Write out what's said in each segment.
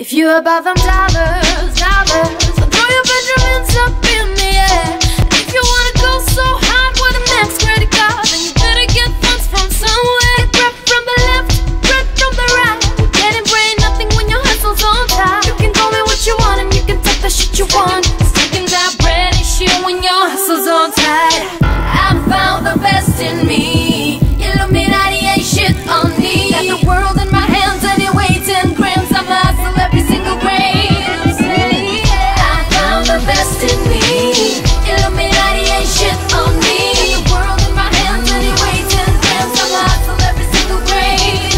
If you're about them dollars, throw your Benjamins up in the air. And if you wanna go so hard with a max credit card, then you better get funds from somewhere. Grab from the left, grab from the right. Getting brain nothing when your hustle's on top. You can call me what you want and you can take the shit you want. Sticking that bread and shit when your hustle's on tight. I found the best in me. Illuminati ain't shit on me. Got the world in my hands anyway, 10 grams. I'ma hustle every single grain. I found the best in me. Illuminati ain't shit on me. Got the world in my hands anyway, 10 grams. I'ma hustle every single grain.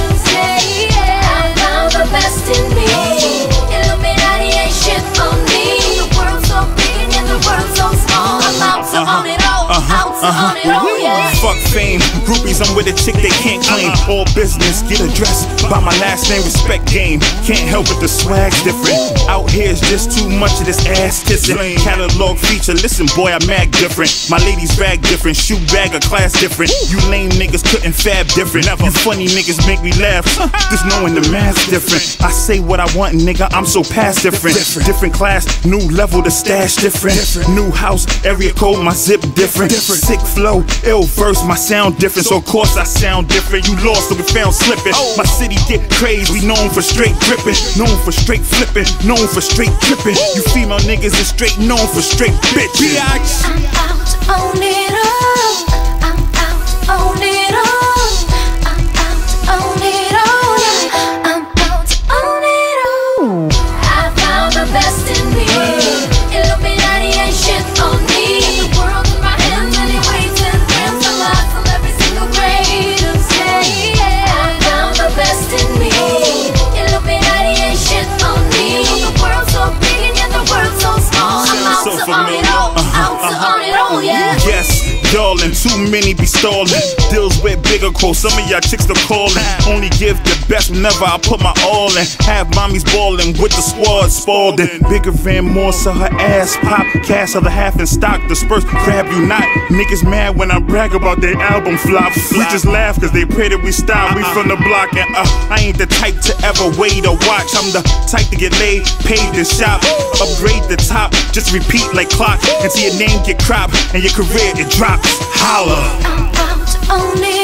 I found the best in me. Illuminati ain't shit on me. The world's so big and the world's so small. I'm out to own it all. Out to own it all, yeah. Fuck fame, groupies, I'm with a chick they can't claim. All business, get addressed by my last name, respect game. Can't help it, the swag's different. Out here's just too much of this ass kissing. Catalog feature, listen boy, I'm mad different. My ladies rag different, shoe bag a class different. You lame niggas couldn't fab different. You funny niggas make me laugh, just knowing the math's different. I say what I want, nigga, I'm so past different. Different class, new level, the stash different. New house, area code, my zip different. Sick flow, ill verse, my sound different. So of course I sound different. You lost, so we found slipping. My city get crazy, we known for straight gripping, known for straight flipping, known for straight tripping. You female niggas is straight known for straight bitches. I'm out to own it all. I'm out to own it all. I'm out to own it all. I'm out to own it all. I found the best in me. Illuminati ain't shit on me. The world in my hands anyway, 10 grams. I'ma hustle every single grade. I found the best in me. Illuminati ain't shit on me. The world's so big and yet the world's so small. I'm out to own it all. Out to own it all, yeah. Yes, y'all and too many be stalling. Deals with bigger quotes, some of y'all chicks still calling. Only give the best whenever I put my all in. Have mommies balling with the squad Spalding. Bigger van more so her ass pop. Cash other half in stock, disperse, grab you not. Niggas mad when I brag about their album flop. We just laugh cause they pray that we stop. We from the block and I ain't the type to ever wait or watch. I'm the type to get laid, paid and shop. Upgrade the top, just repeat like clock. Until your name get cropped and your career it drops. Holla. I'm out to own it.